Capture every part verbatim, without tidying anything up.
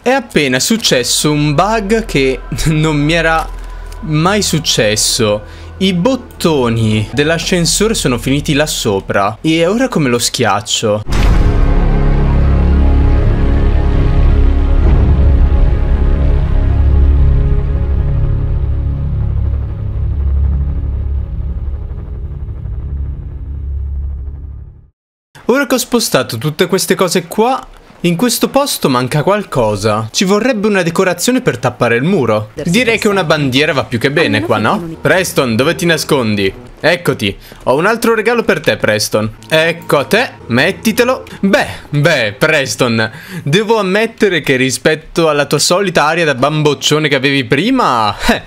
È appena successo un bug che non mi era mai successo. I bottoni dell'ascensore sono finiti là sopra e ora come lo schiaccio? Ora che ho spostato tutte queste cose qua, in questo posto manca qualcosa. Ci vorrebbe una decorazione per tappare il muro. Direi che una bandiera va più che bene qua, no? Preston, dove ti nascondi? Eccoti. Ho un altro regalo per te, Preston. Ecco a te, mettitelo. Beh, beh, Preston, devo ammettere che rispetto alla tua solita aria da bamboccione che avevi prima, eh,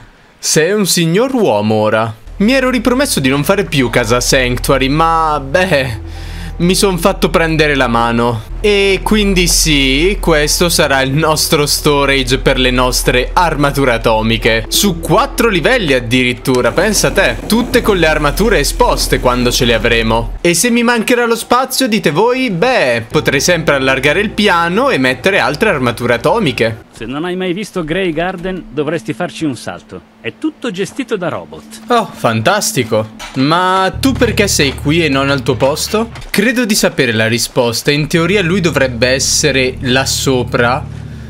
sei un signor uomo ora. Mi ero ripromesso di non fare più casa Sanctuary, ma beh, mi son fatto prendere la mano. E quindi sì, questo sarà il nostro storage per le nostre armature atomiche. Su quattro livelli addirittura, pensa te. Tutte con le armature esposte quando ce le avremo. E se mi mancherà lo spazio, dite voi, beh, potrei sempre allargare il piano e mettere altre armature atomiche. Se non hai mai visto Grey Garden, dovresti farci un salto. È tutto gestito da robot. Oh, fantastico. Ma tu perché sei qui e non al tuo posto? Credo di sapere la risposta. In teoria lui dovrebbe essere là sopra,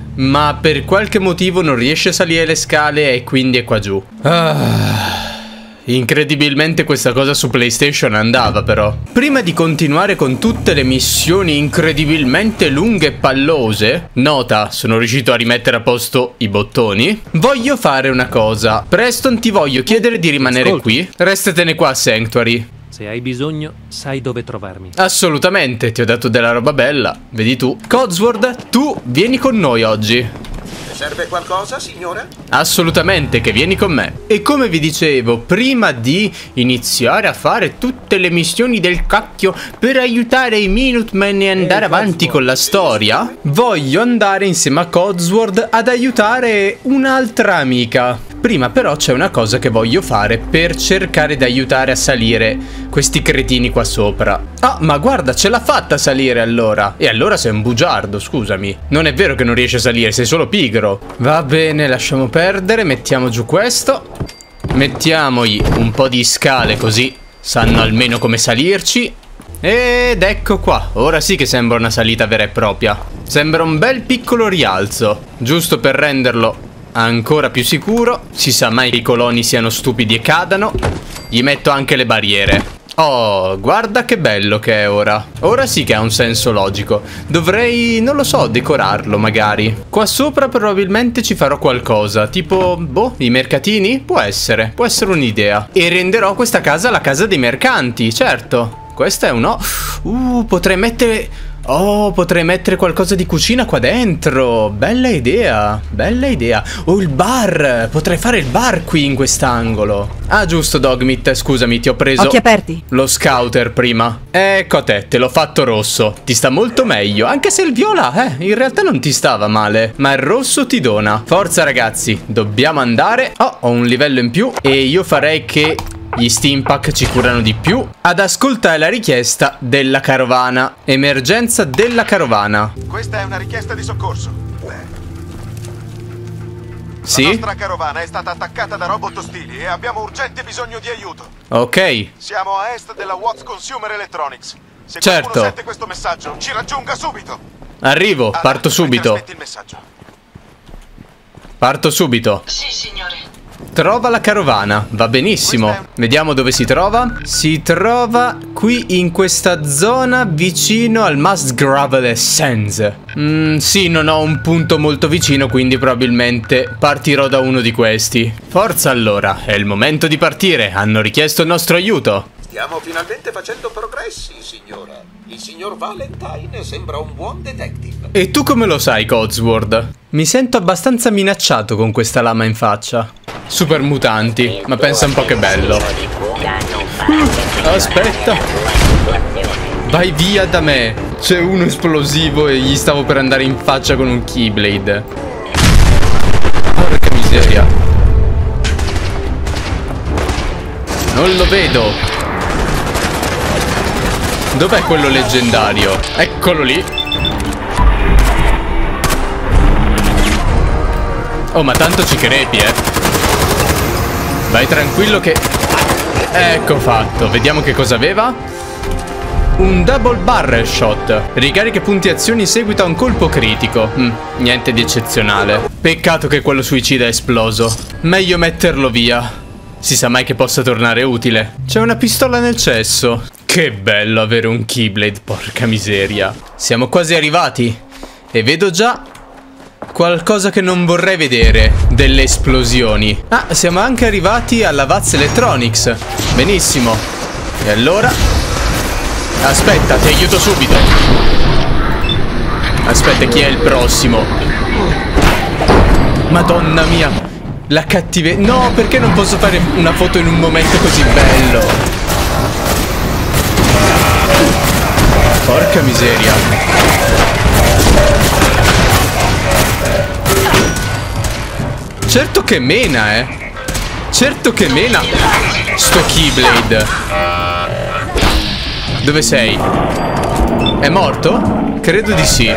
ma per qualche motivo non riesce a salire le scale e quindi è qua giù. Ah... Incredibilmente questa cosa su PlayStation andava però. Prima di continuare con tutte le missioni incredibilmente lunghe e pallose, nota, sono riuscito a rimettere a posto i bottoni, voglio fare una cosa. Preston, ti voglio chiedere di rimanere Ascolta. qui. Restatene qua a Sanctuary. Se hai bisogno, sai dove trovarmi. Assolutamente, ti ho dato della roba bella. Vedi tu. Codsworth, tu vieni con noi oggi. Serve qualcosa, signora? Assolutamente, che vieni con me. E come vi dicevo, prima di iniziare a fare tutte le missioni del cacchio per aiutare i Minutemen e andare avanti con la storia, voglio andare insieme a Codsworth ad aiutare un'altra amica. Prima però c'è una cosa che voglio fare per cercare di aiutare a salire questi cretini qua sopra. Ah, ma guarda, ce l'ha fatta salire allora. E allora sei un bugiardo, scusami. Non è vero che non riesci a salire, sei solo pigro. Va bene, lasciamo perdere, mettiamo giù questo. Mettiamogli un po' di scale così sanno almeno come salirci. Ed ecco qua, ora sì che sembra una salita vera e propria. Sembra un bel piccolo rialzo, giusto per renderlo ancora più sicuro. Si sa mai che i coloni siano stupidi e cadano. Gli metto anche le barriere. Oh, guarda che bello che è ora. Ora sì che ha un senso logico. Dovrei, non lo so, decorarlo magari. Qua sopra probabilmente ci farò qualcosa. Tipo, boh, i mercatini? Può essere, può essere un'idea. E renderò questa casa la casa dei mercanti, certo. Questa è un no. Uh, potrei mettere... Oh, potrei mettere qualcosa di cucina qua dentro. Bella idea, bella idea. Oh, il bar. Potrei fare il bar qui in quest'angolo. Ah, giusto, Dogmeat, scusami, ti ho preso Occhi aperti. lo scouter prima. Ecco a te, te l'ho fatto rosso. Ti sta molto meglio, anche se il viola, eh, in realtà non ti stava male. Ma il rosso ti dona. Forza ragazzi, dobbiamo andare. Oh, ho un livello in più. E io farei che... gli Stimpack ci curano di più. Ad ascoltare la richiesta della carovana. Emergenza della carovana. Questa è una richiesta di soccorso. Sì? La nostra carovana è stata attaccata da robot ostili e abbiamo urgente bisogno di aiuto. Ok. Siamo a est della Watts Consumer Electronics. Se certo. qualcuno sente questo messaggio, ci raggiunga subito. Arrivo, parto Allora, subito. trasmetti il messaggio. Parto subito. Sì, signore. Trova la carovana, va benissimo. Vediamo dove si trova. Si trova qui in questa zona vicino al Must Gravel Sands. Mm, sì, non ho un punto molto vicino, quindi probabilmente partirò da uno di questi. Forza allora, è il momento di partire. Hanno richiesto il nostro aiuto. Stiamo finalmente facendo progressi, signora. Il signor Valentine sembra un buon detective. E tu come lo sai, Codsworth? Mi sento abbastanza minacciato con questa lama in faccia. Super mutanti, ma pensa un po' che bello. Uh, aspetta. Vai via da me. C'è uno esplosivo e gli stavo per andare in faccia con un Keyblade. Porca miseria. Non lo vedo. Dov'è quello leggendario? Eccolo lì. Oh, ma tanto ci crepi, eh. Vai tranquillo che... Ecco fatto. Vediamo che cosa aveva. Un double barrel shot. Ricarica punti azioni in seguito a un colpo critico. mm, Niente di eccezionale. Peccato che quello suicida è esploso. Meglio metterlo via. Si sa mai che possa tornare utile. C'è una pistola nel cesso. Che bello avere un Keyblade, porca miseria. Siamo quasi arrivati. E vedo già qualcosa che non vorrei vedere. Delle esplosioni. Ah, siamo anche arrivati alla Vaz Electronics. Benissimo. E allora... Aspetta, ti aiuto subito. Aspetta, chi è il prossimo? Madonna mia. La cattiveria. No, perché non posso fare una foto in un momento così bello? Porca miseria. Certo che mena, eh. Certo che mena. Sto Keyblade. Dove sei? È morto? Credo di sì.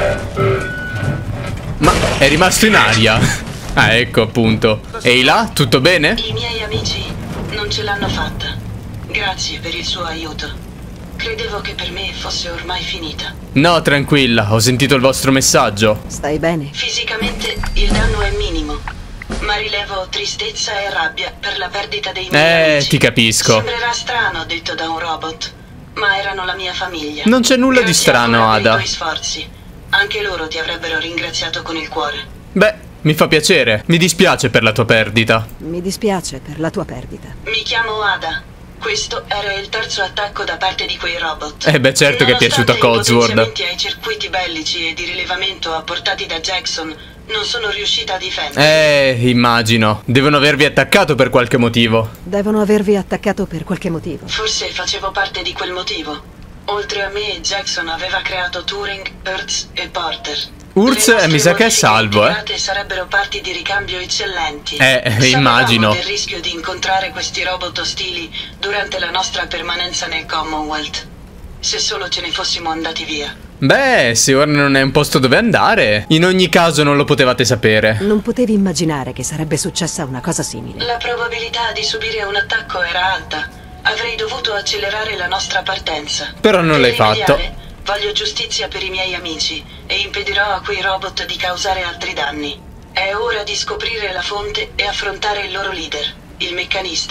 Ma è rimasto in aria. Ah, ecco appunto. Ehi là, tutto bene? I miei amici non ce l'hanno fatta. Grazie per il suo aiuto. Credevo che per me fosse ormai finita. No, tranquilla, ho sentito il vostro messaggio. Stai bene? Fisicamente il danno è minimo, ma rilevo tristezza e rabbia per la perdita dei miei Eh, amici. ti capisco. Sembrerà strano detto da un robot, ma erano la mia famiglia. Non c'è nulla di Grazie strano, ancora per Ada. i tuoi sforzi. Anche loro ti avrebbero ringraziato con il cuore. Beh, mi fa piacere. Mi dispiace per la tua perdita. Mi dispiace per la tua perdita. Mi chiamo Ada. Questo era il terzo attacco da parte di quei robot. Eh beh, certo che è piaciuto a Nonostante i Codsworth. potenziamenti ai circuiti bellici e di rilevamento apportati da Jackson, non sono riuscita a difendere. Eh, immagino. Devono avervi attaccato per qualche motivo. Devono avervi attaccato per qualche motivo. Forse facevo parte di quel motivo. Oltre a me, Jackson aveva creato Turing, Hertz e Porter. Urz, Le nostre mi sa che è modifiche salvo, eh. integrate sarebbero parti di ricambio eccellenti. Eh, Sapevamo immagino. del rischio di incontrare questi robot ostili durante la nostra permanenza nel Commonwealth. Se solo ce ne fossimo andati via. Beh, se ora non è un posto dove andare, in ogni caso non lo potevate sapere. Non potevi immaginare che sarebbe successa una cosa simile. La probabilità di subire un attacco era alta. Avrei dovuto accelerare la nostra partenza. Però non Per l'hai fatto. rimediare, voglio giustizia per i miei amici e impedirò a quei robot di causare altri danni. È ora di scoprire la fonte e affrontare il loro leader, il meccanista.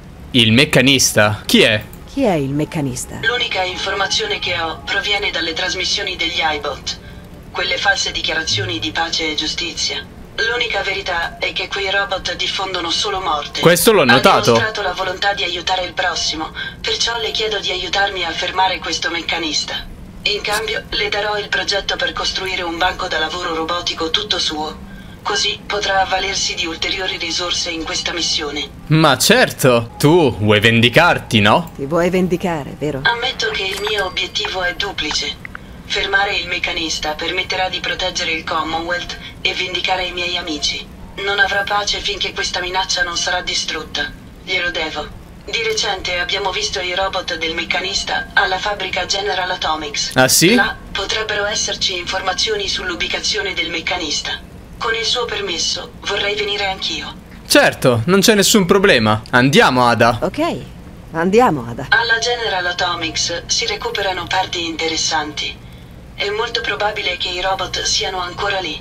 Il meccanista? Chi è? Chi è il meccanista? L'unica informazione che ho proviene dalle trasmissioni degli iBot, quelle false dichiarazioni di pace e giustizia. L'unica verità è che quei robot diffondono solo morte. Questo l'ho notato. Ha dimostrato la volontà di aiutare il prossimo, perciò le chiedo di aiutarmi a fermare questo meccanista. In cambio le darò il progetto per costruire un banco da lavoro robotico tutto suo. Così potrà avvalersi di ulteriori risorse in questa missione. Ma certo, tu vuoi vendicarti, no? Ti vuoi vendicare, vero? Ammetto che il mio obiettivo è duplice. Fermare il meccanista permetterà di proteggere il Commonwealth e vendicare i miei amici. Non avrà pace finché questa minaccia non sarà distrutta. Glielo devo. Di recente abbiamo visto i robot del meccanista alla fabbrica General Atomics. Ah sì? Là potrebbero esserci informazioni sull'ubicazione del meccanista. Con il suo permesso vorrei venire anch'io. Certo, non c'è nessun problema. Andiamo, Ada. Ok, andiamo, Ada. Alla General Atomics si recuperano parti interessanti. È molto probabile che i robot siano ancora lì.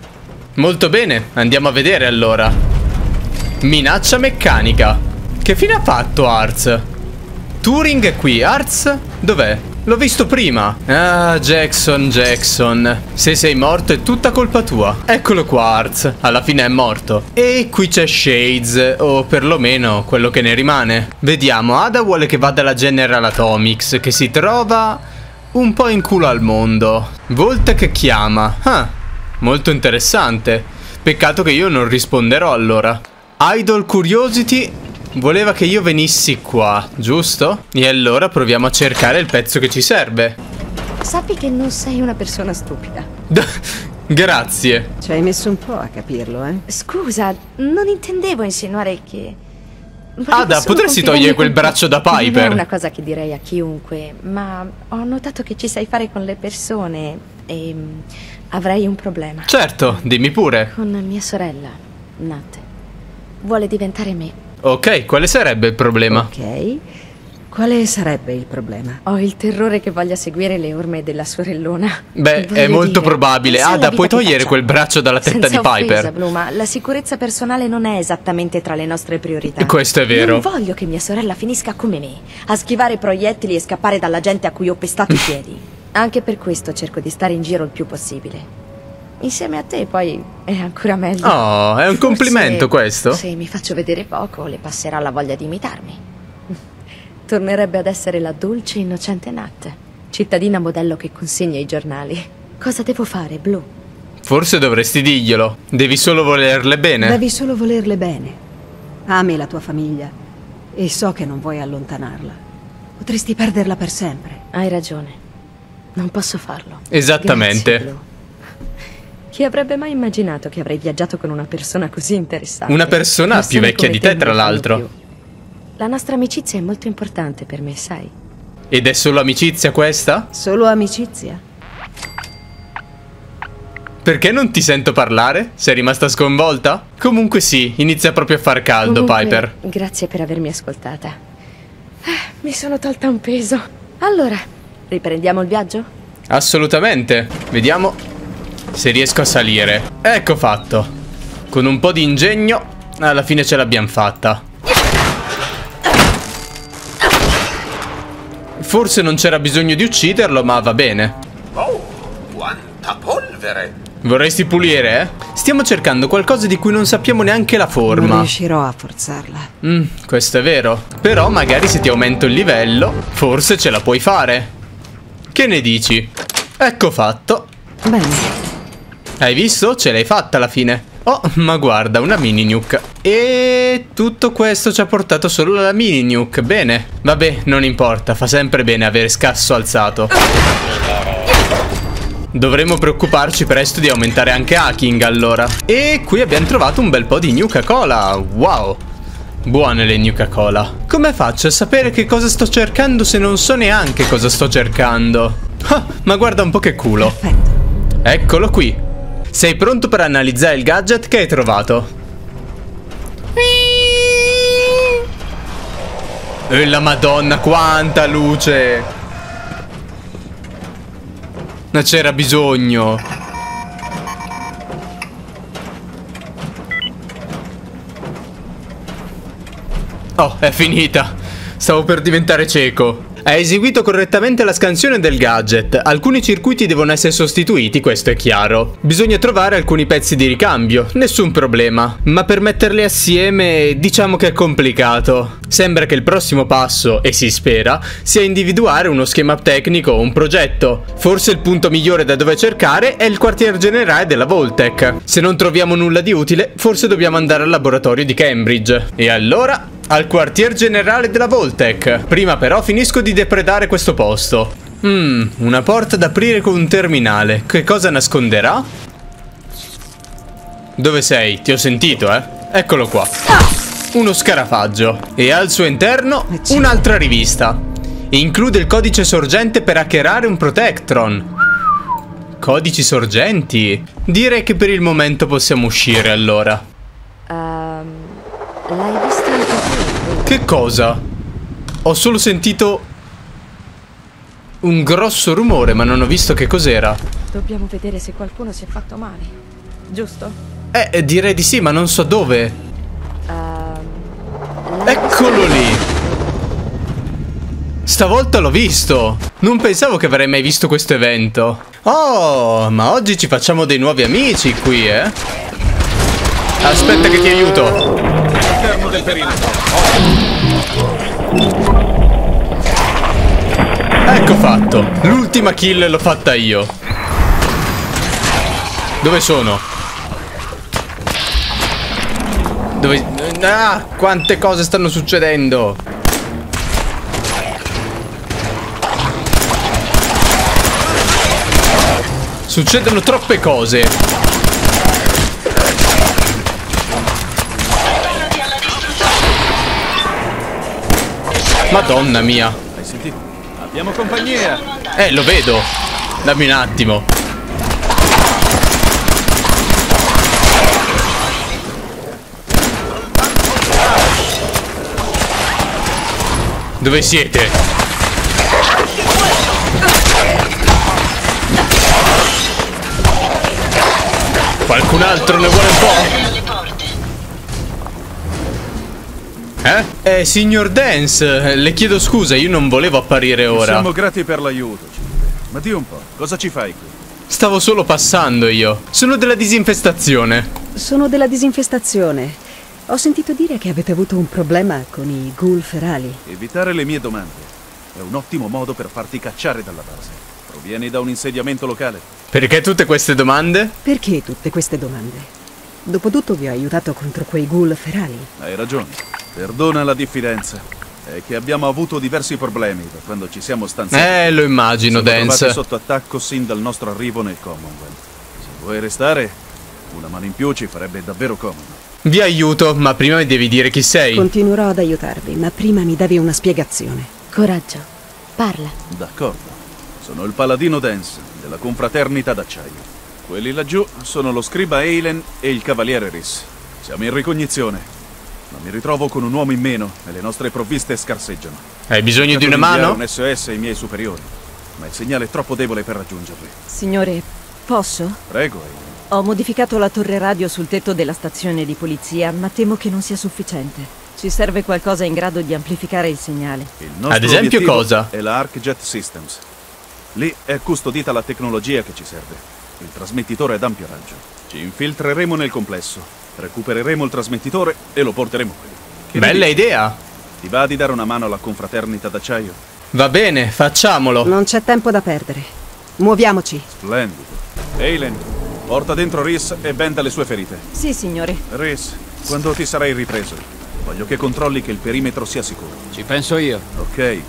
Molto bene, andiamo a vedere allora. Minaccia meccanica. Che fine ha fatto Arz? Turing è qui, Arz dov'è? L'ho visto prima. Ah, Jackson, Jackson. Se sei morto è tutta colpa tua. Eccolo qua, Arz. Alla fine è morto. E qui c'è Shades, o perlomeno quello che ne rimane. Vediamo, Ada vuole che vada alla General Atomics, che si trova un po' in culo al mondo. Voltec chiama. Ah, molto interessante. Peccato che io non risponderò allora. Idol Curiosity voleva che io venissi qua, giusto? E allora proviamo a cercare il pezzo che ci serve. Sappi che non sei una persona stupida. Grazie. Ci hai messo un po' a capirlo, eh? Scusa, non intendevo insinuare che... Volevo Ada, solo potresti confidarmi togliere quel con te. braccio da Non è Piper? una cosa che direi a chiunque, ma ho notato che ci sai fare con le persone e mm, avrei un problema. Certo, dimmi pure. Con mia sorella. Nat. Vuole diventare me. Ok, quale sarebbe il problema? Ok. Quale sarebbe il problema? Ho il terrore che voglia seguire le orme della sorellona. Beh, Voglio è molto dire, probabile. pensa alla Ada, vita puoi che togliere facciamo. quel braccio dalla testa Senza di Piper? offesa, Blue, ma la sicurezza personale non è esattamente tra le nostre priorità. Questo è vero. Non voglio che mia sorella finisca come me, a schivare proiettili e scappare dalla gente a cui ho pestato i piedi. Anche per questo cerco di stare in giro il più possibile. Insieme a te poi è ancora meglio. Oh, è un complimento Forse, questo. Se mi faccio vedere poco, le passerà la voglia di imitarmi. Tornerebbe ad essere la dolce e innocente Nat, cittadina modello che consegna i giornali. Cosa devo fare, Blue? Forse dovresti dirglielo. Devi solo volerle bene. Devi solo volerle bene. Ami la tua famiglia e so che non vuoi allontanarla. Potresti perderla per sempre. Hai ragione. Non posso farlo. Esattamente. Grazie, Blue. Chi avrebbe mai immaginato che avrei viaggiato con una persona così interessante? Una persona Persone più vecchia come di te, non tra ne fanno l'altro. più. La nostra amicizia è molto importante per me, sai? Ed è solo amicizia questa? Solo amicizia? Perché non ti sento parlare? Sei rimasta sconvolta? Comunque sì, inizia proprio a far caldo, Comunque, Piper. Grazie per avermi ascoltata. Ah, mi sono tolta un peso. Allora, riprendiamo il viaggio? Assolutamente. Vediamo se riesco a salire. Ecco fatto. Con un po' di ingegno, alla fine ce l'abbiamo fatta. Forse non c'era bisogno di ucciderlo, ma va bene. Oh, quanta polvere! Vorresti pulire, eh? Stiamo cercando qualcosa di cui non sappiamo neanche la Non forma. riuscirò a forzarla. Mm, questo è vero. Però magari se ti aumento il livello, forse ce la puoi fare. Che ne dici? Ecco fatto. Bene. Hai visto? Ce l'hai fatta alla fine. Oh, ma guarda, una mini nuke. E tutto questo ci ha portato solo alla mini nuke. Bene. Vabbè, non importa, fa sempre bene avere scasso alzato. Dovremmo preoccuparci presto di aumentare anche hacking allora. E qui abbiamo trovato un bel po' di Nuka-Cola. Wow. Buone le Nuka-Cola. Come faccio a sapere che cosa sto cercando se non so neanche cosa sto cercando? Ah, ma guarda un po' che culo. Perfetto. Eccolo qui. Sei pronto per analizzare il gadget che hai trovato? E la madonna, quanta luce! Non c'era bisogno. Oh, è finita. Stavo per diventare cieco. Hai eseguito correttamente la scansione del gadget. Alcuni circuiti devono essere sostituiti, questo è chiaro. Bisogna trovare alcuni pezzi di ricambio, nessun problema. Ma per metterli assieme, diciamo che è complicato. Sembra che il prossimo passo, e si spera, sia individuare uno schema tecnico o un progetto. Forse il punto migliore da dove cercare è il quartier generale della Vault-Tec. Se non troviamo nulla di utile, forse dobbiamo andare al laboratorio di Cambridge. E allora, al quartier generale della Vault-Tec. Prima però finisco di depredare questo posto. Mmm, una porta da aprire con un terminale. Che cosa nasconderà? Dove sei? Ti ho sentito, eh? Eccolo qua. Uno scarafaggio. E al suo interno un'altra rivista. Include il codice sorgente per hackerare un Protectron. Codici sorgenti? Direi che per il momento possiamo uscire allora. Ehm... L'hai vista anche tu? Che cosa? Ho solo sentito un grosso rumore, ma non ho visto che cos'era. Dobbiamo vedere se qualcuno si è fatto male, giusto? Eh, direi di sì, ma non so dove. Ehm... Eccolo lì. Stavolta l'ho visto. Non pensavo che avrei mai visto questo evento. Oh, ma oggi ci facciamo dei nuovi amici qui, eh? Aspetta che ti aiuto. All'interno del perimetro. Ecco fatto. L'ultima kill l'ho fatta io. Dove sono? Dove... Ah, quante cose stanno succedendo. Succedono troppe cose. Madonna mia. Hai sentito? Abbiamo compagnia. Eh, lo vedo. Dammi un attimo. Dove siete? Qualcun altro ne vuole un po'? Eh? Eh, signor Dance, le chiedo scusa, io non volevo apparire ora. Siamo grati per l'aiuto, Cipria. Ma di un po', cosa ci fai qui? Stavo solo passando io. Sono della disinfestazione. Sono della disinfestazione. Ho sentito dire che avete avuto un problema con i ghoul ferali. Evitare le mie domande è un ottimo modo per farti cacciare dalla base. Provieni da un insediamento locale? Perché tutte queste domande? Perché tutte queste domande? Dopotutto vi ho aiutato contro quei ghoul ferali. Hai ragione. Perdona la diffidenza. È che abbiamo avuto diversi problemi da quando ci siamo stanziati. Eh, lo immagino, Siamo Dance. trovati sotto attacco sin dal nostro arrivo nel Commonwealth. Se vuoi restare, una mano in più ci farebbe davvero comodo. Vi aiuto, ma prima mi devi dire chi sei. Continuerò ad aiutarvi, ma prima mi devi una spiegazione. Coraggio. Parla. D'accordo. Sono il paladino Dance, della confraternita d'acciaio. Quelli laggiù sono lo scriba Eilen e il cavaliere Rhys. Siamo in ricognizione. Ma mi ritrovo con un uomo in meno e le nostre provviste scarseggiano. Hai bisogno di una mano? Un S O S ai miei superiori, ma il segnale è troppo debole per raggiungerli. Signore, posso? Prego, Eilen. Ho modificato la torre radio sul tetto della stazione di polizia, ma temo che non sia sufficiente. Ci serve qualcosa in grado di amplificare il segnale. Il nostro Ad esempio obiettivo cosa? È la ArcJet Systems. Lì è custodita la tecnologia che ci serve. Il trasmettitore ad ampio raggio. Ci infiltreremo nel complesso, recupereremo il trasmettitore e lo porteremo qui. Che Bella dici? idea. Ti va di dare una mano alla confraternita d'acciaio? Va bene, facciamolo. Non c'è tempo da perdere. Muoviamoci. Splendido. Eilen, porta dentro Rhys e benda le sue ferite. Sì, signore. Rhys, quando ti sarai ripreso, voglio che controlli che il perimetro sia sicuro. Ci penso io. Ok, civile.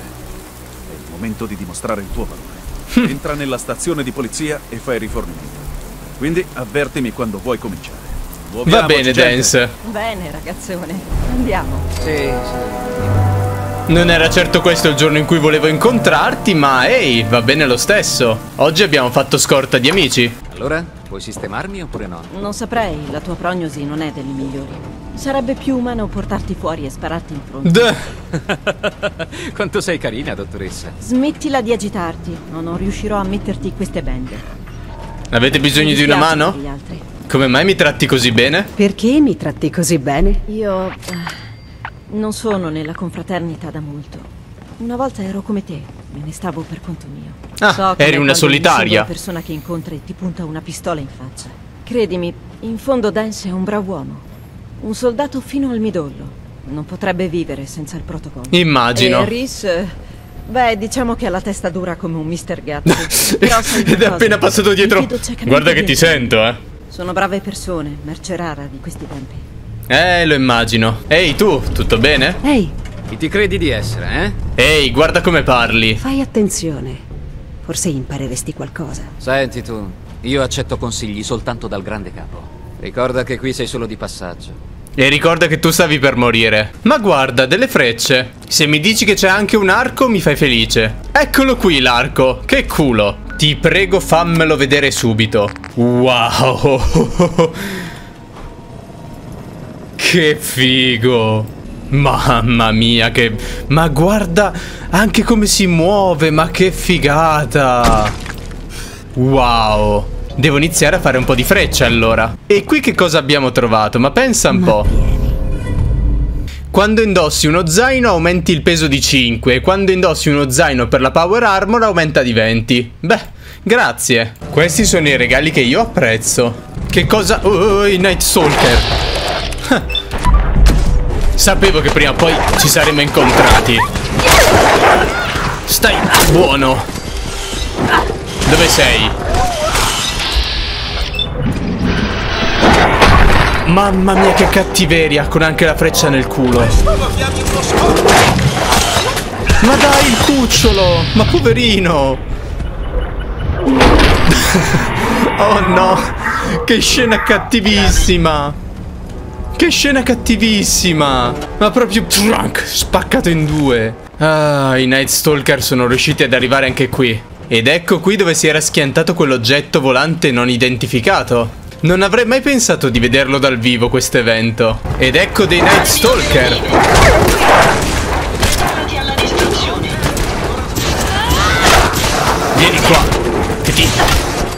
È il momento di dimostrare il tuo valore. Entra nella stazione di polizia e fai rifornimento. Quindi avvertimi quando vuoi cominciare. Va Muoviamoci, bene, gente. Dance. Bene, ragazzone. Andiamo. Sì, sì. Non era certo questo il giorno in cui volevo incontrarti, ma ehi, va bene lo stesso. Oggi abbiamo fatto scorta di amici. Allora, puoi sistemarmi oppure no? Non saprei, la tua prognosi non è delle migliori. Sarebbe più umano portarti fuori e spararti in fronte. Duh. Quanto sei carina, dottoressa. Smettila di agitarti, o non riuscirò a metterti queste bende. Avete bisogno Mi di una dispiace mano? per gli altri. Come mai mi tratti così bene? Perché mi tratti così bene? Io eh, non sono nella confraternita da molto. Una volta ero come te, me ne stavo per conto mio. Ah, So com'è eri una quando solitaria. La persona che incontri ti punta una pistola in faccia. Credimi, in fondo Dance è un bravo uomo. Un soldato fino al midollo. Non potrebbe vivere senza il protocollo. Immagino. E Rhys, eh, beh, diciamo che ha la testa dura come un mister Gatto. Però sai una Ed è cosa, appena passato mi dietro. fido ciecamente Guarda che di ti entrambi. sento, eh. Sono brave persone, merce rara di questi tempi. Eh, lo immagino. Ehi, tu, tutto bene? Ehi, Chi ti credi di essere, eh? Ehi, guarda come parli. fai attenzione. Forse impareresti qualcosa. Senti tu, io accetto consigli soltanto dal grande capo. Ricorda che qui sei solo di passaggio. E ricorda che tu stavi per morire. Ma guarda, delle frecce. Se mi dici che c'è anche un arco, mi fai felice. Eccolo qui l'arco. Che culo. Ti prego, fammelo vedere subito. Wow. Che figo. Mamma mia, che... Ma guarda anche come si muove, ma che figata. Wow. Devo iniziare a fare un po' di frecce allora. E qui che cosa abbiamo trovato? Ma pensa un po'. Quando indossi uno zaino aumenti il peso di cinque. E quando indossi uno zaino per la power armor aumenta di venti. Beh, grazie. Questi sono i regali che io apprezzo. Che cosa... Oh, i Night Stalker. Sapevo che prima o poi ci saremmo incontrati. Stai buono. Dove sei? Mamma mia che cattiveria, con anche la freccia nel culo. Ma dai, il cucciolo! Ma poverino! Oh no! Che scena cattivissima! Che scena cattivissima! Ma proprio trunk, spaccato in due. Ah, i Night Stalker sono riusciti ad arrivare anche qui. Ed ecco qui dove si era schiantato quell'oggetto volante non identificato. Non avrei mai pensato di vederlo dal vivo questo evento. Ed ecco dei Night Stalker. Preparati alla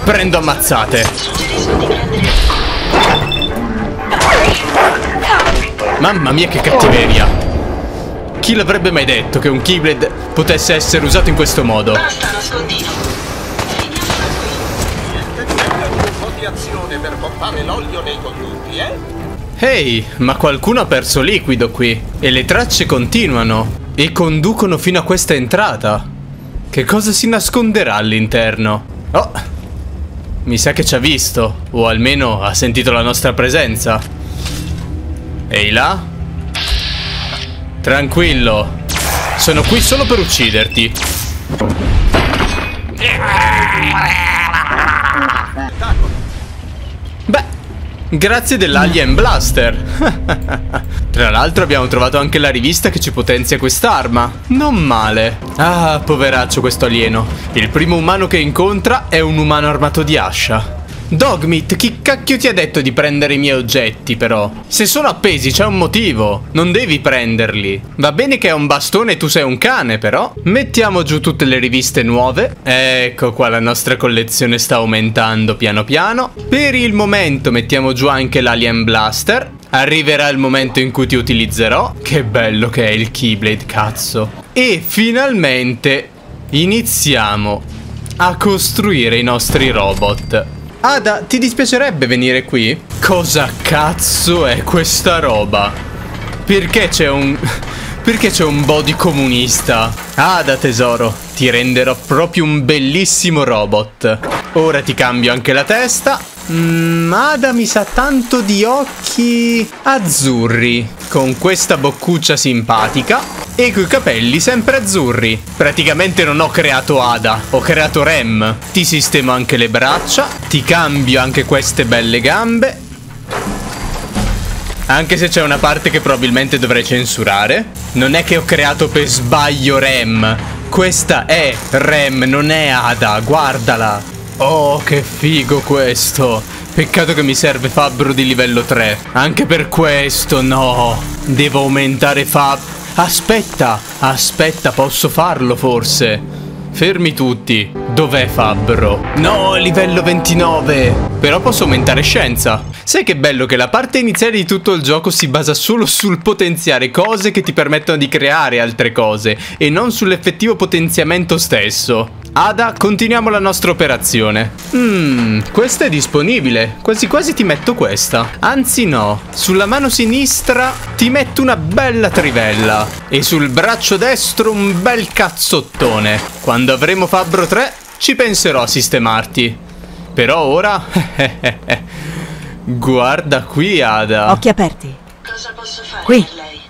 prendo ammazzate. Suggerisco di prendere... Mamma mia che cattiveria. Chi l'avrebbe mai detto che un Keyblade potesse essere usato in questo modo? Basta nascondino. Finiamola qui. Un po' di azione per pompare l'olio nei condotti, eh? Ehi, ma qualcuno ha perso liquido qui. E le tracce continuano e conducono fino a questa entrata. Che cosa si nasconderà all'interno? Oh, mi sa che ci ha visto, o almeno ha sentito la nostra presenza. Ehi là? Tranquillo, sono qui solo per ucciderti. Beh, grazie dell'Alien Blaster. Tra l'altro abbiamo trovato anche la rivista che ci potenzia quest'arma. Non male. Ah, poveraccio questo alieno. Il primo umano che incontra è un umano armato di ascia. Dogmeat, chi cacchio ti ha detto di prendere i miei oggetti però? Se sono appesi c'è un motivo. Non devi prenderli. Va bene che è un bastone e tu sei un cane però. Mettiamo giù tutte le riviste nuove. Ecco qua, la nostra collezione sta aumentando piano piano. Per il momento mettiamo giù anche l'Alien Blaster. Arriverà il momento in cui ti utilizzerò. Che bello che è il Keyblade, cazzo. E finalmente iniziamo a costruire i nostri robot. Ada, ti dispiacerebbe venire qui? Cosa cazzo è questa roba? Perché c'è un... Perché c'è un body comunista? Ada, tesoro, ti renderò proprio un bellissimo robot. Ora ti cambio anche la testa. Mm, Ada mi sa tanto di occhi azzurri, con questa boccuccia simpatica e coi capelli sempre azzurri. Praticamente non ho creato Ada, ho creato Rem. Ti sistemo anche le braccia, ti cambio anche queste belle gambe. Anche se c'è una parte che probabilmente dovrei censurare. Non è che ho creato per sbaglio Rem. Questa è Rem, non è Ada, guardala. Oh, che figo questo. Peccato che mi serve fabbro di livello tre. Anche per questo, no. Devo aumentare fab... Aspetta, aspetta, posso farlo forse. Fermi tutti. Dov'è fabbro? No, livello ventinove. Però posso aumentare scienza. Sai che bello che la parte iniziale di tutto il gioco si basa solo sul potenziare cose che ti permettono di creare altre cose e non sull'effettivo potenziamento stesso. Ada, continuiamo la nostra operazione. Mmm, questa è disponibile. Quasi quasi ti metto questa. Anzi no, sulla mano sinistra ti metto una bella trivella e sul braccio destro un bel cazzottone. Quando avremo fabbro tre ci penserò a sistemarti. Però ora... Guarda qui, Ada. Occhi aperti. Cosa posso fare Qui. per lei?